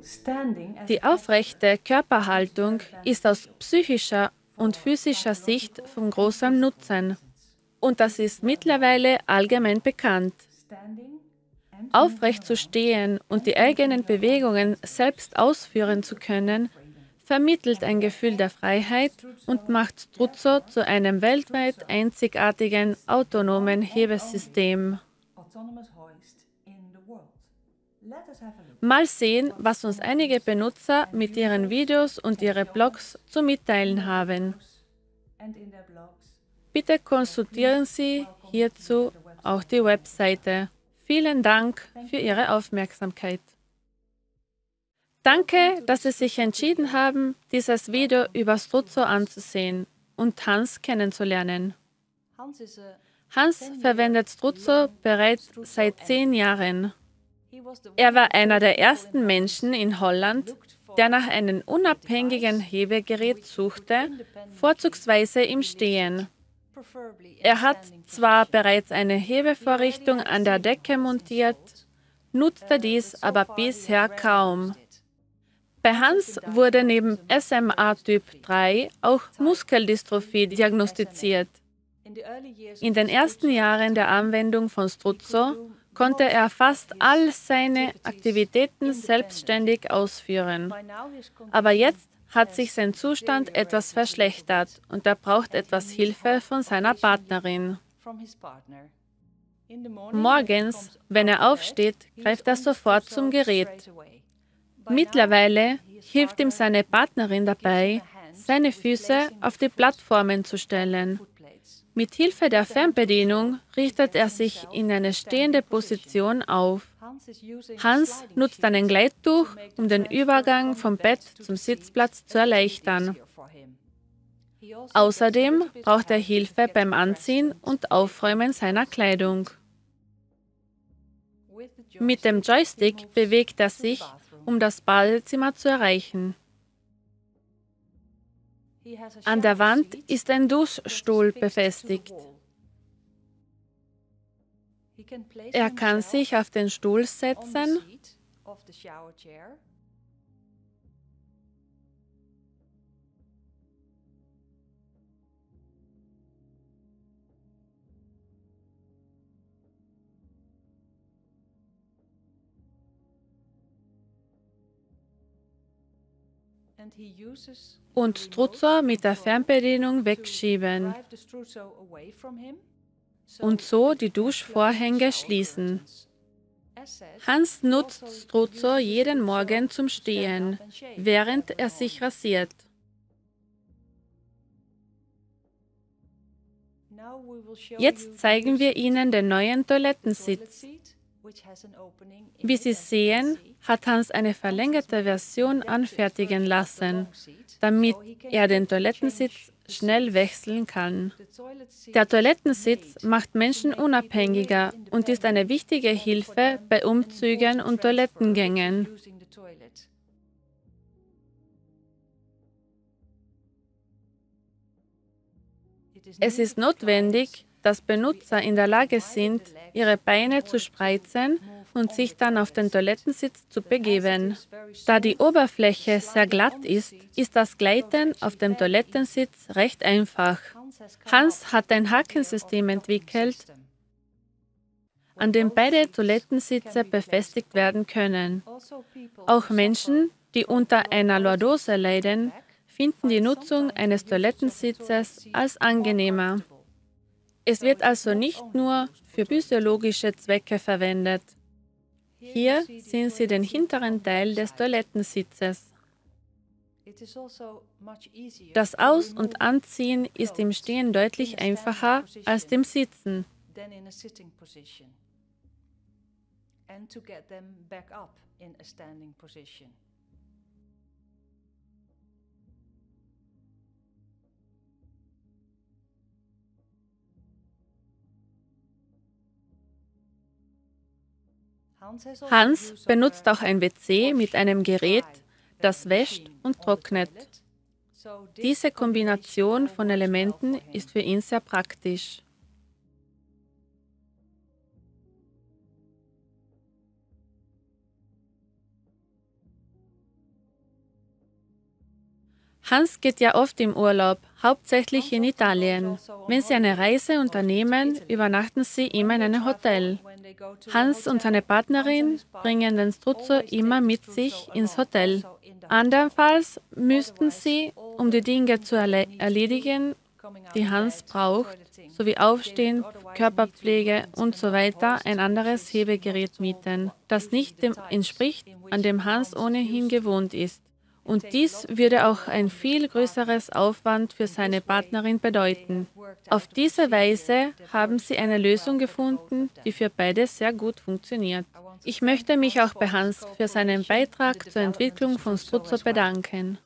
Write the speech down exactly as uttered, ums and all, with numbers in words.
Die aufrechte Körperhaltung ist aus psychischer und physischer Sicht von großem Nutzen. Und das ist mittlerweile allgemein bekannt. Aufrecht zu stehen und die eigenen Bewegungen selbst ausführen zu können, vermittelt ein Gefühl der Freiheit und macht Struzzo zu einem weltweit einzigartigen autonomen Hebesystem. Mal sehen, was uns einige Benutzer mit ihren Videos und ihren Blogs zu mitteilen haben. Bitte konsultieren Sie hierzu auch die Webseite. Vielen Dank für Ihre Aufmerksamkeit. Danke, dass Sie sich entschieden haben, dieses Video über Struzzo anzusehen und Hans kennenzulernen. Hans verwendet Struzzo bereits seit zehn Jahren. Er war einer der ersten Menschen in Holland, der nach einem unabhängigen Hebegerät suchte, vorzugsweise im Stehen. Er hat zwar bereits eine Hebevorrichtung an der Decke montiert, nutzte dies aber bisher kaum. Bei Hans wurde neben S M A Typ drei auch Muskeldystrophie diagnostiziert. In den ersten Jahren der Anwendung von Struzzo konnte er fast all seine Aktivitäten selbstständig ausführen. Aber jetzt hat sich sein Zustand etwas verschlechtert und er braucht etwas Hilfe von seiner Partnerin. Morgens, wenn er aufsteht, greift er sofort zum Gerät. Mittlerweile hilft ihm seine Partnerin dabei, seine Füße auf die Plattformen zu stellen. Mit Hilfe der Fernbedienung richtet er sich in eine stehende Position auf. Hans nutzt ein Gleittuch, um den Übergang vom Bett zum Sitzplatz zu erleichtern. Außerdem braucht er Hilfe beim Anziehen und Aufräumen seiner Kleidung. Mit dem Joystick bewegt er sich, um das Badezimmer zu erreichen. An der Wand ist ein Duschstuhl befestigt. Er kann sich auf den Stuhl setzen und Struzzo mit der Fernbedienung wegschieben und so die Duschvorhänge schließen. Hans nutzt Struzzo jeden Morgen zum Stehen, während er sich rasiert. Jetzt zeigen wir Ihnen den neuen Toilettensitz. Wie Sie sehen, hat Hans eine verlängerte Version anfertigen lassen, damit er den Toilettensitz schnell wechseln kann. Der Toilettensitz macht Menschen unabhängiger und ist eine wichtige Hilfe bei Umzügen und Toilettengängen. Es ist notwendig, dass Benutzer in der Lage sind, ihre Beine zu spreizen und sich dann auf den Toilettensitz zu begeben. Da die Oberfläche sehr glatt ist, ist das Gleiten auf dem Toilettensitz recht einfach. Hans hat ein Hakensystem entwickelt, an dem beide Toilettensitze befestigt werden können. Auch Menschen, die unter einer Lordose leiden, finden die Nutzung eines Toilettensitzes als angenehmer. Es wird also nicht nur für physiologische Zwecke verwendet. Hier sehen Sie den hinteren Teil des Toilettensitzes. Das Aus- und Anziehen ist im Stehen deutlich einfacher als im Sitzen. Hans benutzt auch ein W C mit einem Gerät, das wäscht und trocknet. Diese Kombination von Elementen ist für ihn sehr praktisch. Hans geht ja oft im Urlaub, hauptsächlich in Italien. Wenn Sie eine Reise unternehmen, übernachten Sie immer in einem Hotel. Hans und seine Partnerin bringen den Struzzo immer mit sich ins Hotel. Andernfalls müssten Sie, um die Dinge zu erle erledigen, die Hans braucht, sowie Aufstehen, Körperpflege und so weiter, ein anderes Hebegerät mieten, das nicht dem entspricht, an dem Hans ohnehin gewohnt ist. Und dies würde auch ein viel größeres Aufwand für seine Partnerin bedeuten. Auf diese Weise haben sie eine Lösung gefunden, die für beide sehr gut funktioniert. Ich möchte mich auch bei Hans für seinen Beitrag zur Entwicklung von Struzzo bedanken.